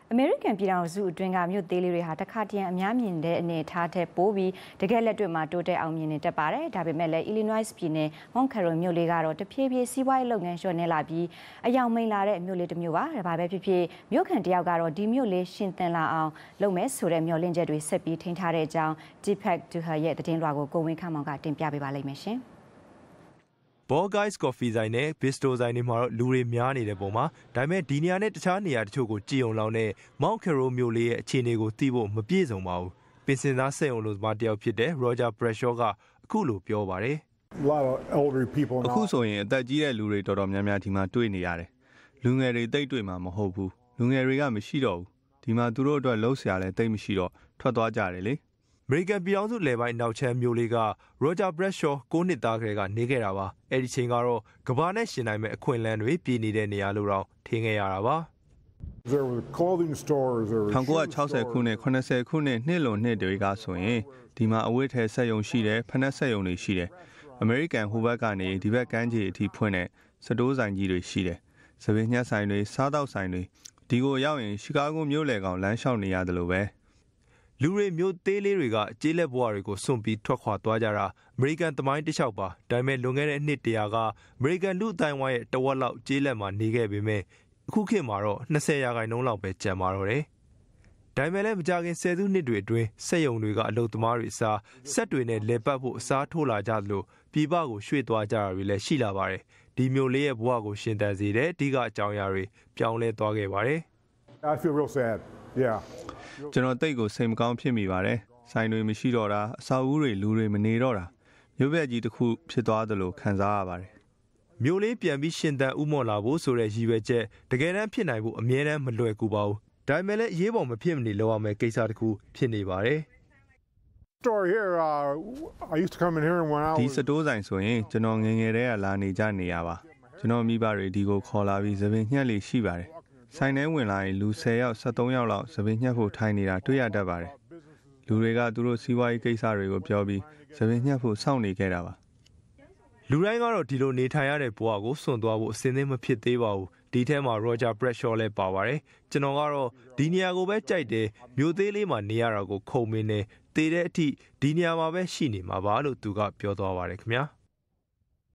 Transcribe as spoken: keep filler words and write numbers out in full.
အမေရိကန်ပြည်ထောင်စုအတွင်းကမြို့သေးလေးတွေဟာတခါတရံအများမြင်တဲ့အနေထားထက်ပိုပြီးတကယ်လက်တွေ့မှာတိုးတက်အောင်မြင်နေတတ်ပါတယ်။ဒါပေမဲ့လည်း Illinois ပြည်နယ် Mount Carroll မြို့လေးကတော့တဖြည်းဖြည်းစီးပွားရေးလုပ်ငန်းလျှော့နေလာပြီးအယောင်မိန်လာတဲ့မြို့လေးတစ်မြို့ပါ။ဒါပါပဲဖြစ်ဖြစ်မြို့ခံတယောက်ကတော့ဒီမြို့လေးရှင်သန်လာအောင်လုပ်မယ်ဆိုတဲ့မျှော်လင့်ချက်တွေဆက်ပြီးထိန်းထားတဲ့အကြောင်း Deepak Duhar ရဲ့သတင်းလွှာကိုကိုဝင်းခန့်မောင်ကတင်ပြပေးပါလိမ့်မယ်ရှင်။ Ball Guys Coffee ဆိုင်နဲ့ Bistro ဆိုင်တွေမှာတော့လူတွေများနေတဲ့ပုံမှာဒါပေမဲ့ဒီနေရာနဲ့တခြားနေရာတချို့ကိုကြည်အောင်လောင်းတဲ့ Mount Carroll မြို့လေးရဲ့အခြေအနေကိုသိဖို့မပြည့်စုံပါဘူး။ပင်စင်သားစက်ရုံလို့မှာတယောက်ဖြစ်တဲ့ Roger Bradshaw ကအခုလိုပြောပါတယ်။အခုဆိုရင်အသက်ကြီးတဲ့လူတွေတော်တော်များများဒီမှာတွေ့နေရတယ်။လူငယ်တွေတိတ်တွေ့မှာမဟုတ်ဘူး။လူငယ်တွေကမရှိတော့ဘူး။ဒီမှာသူတို့အတွက်လှုပ်ရှားလဲတိတ်မရှိတော့ထွက်သွားကြတယ်လေ။အမေရိကန်ပြည်ထောင်စုလယ်ပိုင်းနောက်ချမ်းမြို့လေးက Roger Bradshaw ကိုနှစ်သားကလေးကနေခဲ့တာပါ။အဲ့ဒီချိန်ကတော့ကဘာနဲ့ရှင်နိုင်မဲ့အခွင့်အလမ်းတွေပြည်နေတဲ့နေရာလို့တော့ထင်ခဲ့ရတာပါ။၁၉၆၀ခုနှစ်၇၀ခုနှစ်နှစ်လွန်နှစ်တွေကဆိုရင်ဒီမှာအဝတ်ထည်စက်ရုံရှိတယ်ဖနက်စက်ရုံတွေရှိတယ်။အမေရိကန်ဟိုဘက်ကနေဒီဘက်ကမ်းခြေအထိဖွင့်တဲ့စတိုးဆိုင်ကြီးတွေရှိတယ်။စပင်းညှက်ဆိုင်တွေစားတောက်ဆိုင်တွေဒီကိုရောက်ရင်ရှီကာဂိုမြို့လယ်ကောင်လမ်းလျှောက်နေရတယ်လို့ပဲလူတွေမျိုးသေးလေးတွေကကြေးလက်ဘွားတွေကိုစွန့်ပြီးထွက်ခွာသွားကြတာအမေရိကန်သမိုင်းတစ်လျှောက်ပါဒါပေမဲ့လွန်ခဲ့တဲ့နှစ်တရာကအမေရိကန်လူအတိုင်းဝိုင်းရဲ့တဝက်လောက်ကြေးလက်မှာနေခဲ့ပေမဲ့အခုခေတ်မှာတော့၂၀ရာခိုင်နှုန်းလောက်ပဲကျန်ပါတော့တယ်ဒါပေမဲ့လည်းမကြခင်ဆယ်စုနှစ်တွေအတွင်းစက်ရုံတွေကအလုပ်သမားတွေအစားစက်တွေနဲ့လေပတ်ဖို့အစားထိုးလာကြသလိုပြည်ပကိုရွှေ့သွားကြတာတွေလည်းရှိလာပါတယ်ဒီမျိုးလေးရဲ့ဘဝကိုရှင်သန်စေတဲ့အဓိကအကြောင်းအရာတွေပြောင်းလဲသွားခဲ့ပါတယ် I feel real sad. Yeah. ကျွန်တော်တိတ်ကိုစိတ်မကောင်းဖြစ်မိပါတယ်။ဆိုင်တွေမရှိတော့တာအဆောက်အဦတွေလူတွေမနေတော့တာမြို့ဘက်ကြီးတစ်ခုဖြစ်သွားသလိုခံစားရပါတယ်။မြို့လေးပြန်ပြီးရှင်သန်ဥမော်လာဖို့ဆိုတဲ့ရည်ရွယ်ချက်တကယ်တမ်းဖြစ်နိုင်ဖို့အမြဲတမ်းမလွယ်ကူပါဘူး။ဒါပေမဲ့လည်းအရေးပေါ်မဖြစ်မနေလုပ်ရမယ့်ကိစ္စတစ်ခုဖြစ်နေပါတယ်။ Store here uh I used to come in here and when I was ဒီစတိုးဆိုင်ဆိုရင်ကျွန်တော်ငယ်ငယ်တည်းကလာနေကြနေရပါ။ကျွန်တော်မိဘတွေဒီကိုခေါ်လာပြီးသပင်ညှက်လေးရှိပါတယ်။ဆိုင်ထဲဝင်လာရင်လူ၁၀ယောက်၁၃ယောက်လောက်သပင်ညှက်ဖို့ထိုင်နေတာတွေ့ရတတ်ပါတယ်။လူတွေကသူတို့စီးပွားရေးကိစ္စတွေကိုပြောပြီးသပင်ညှက်ဖို့စောင့်နေခဲ့တာပါ။လူတိုင်းကတော့ဒီလိုနေထိုင်ရတဲ့ဘဝကိုစွန့်သွားဖို့အစင်းသင်းမဖြစ်သေးပါဘူး။ဒီထဲမှာ Roger Bradshaw လည်းပါပါတယ်။ကျွန်တော်ကတော့ဒီနေရာကိုပဲကြိုက်တယ်မြို့သေးလေးမှာနေရတာကိုခုံမင်းနေတည်တဲ့အထိဒီနေရာမှာပဲရှိနေမှာပါလို့သူကပြောသွားပါတယ်ခင်ဗျာ။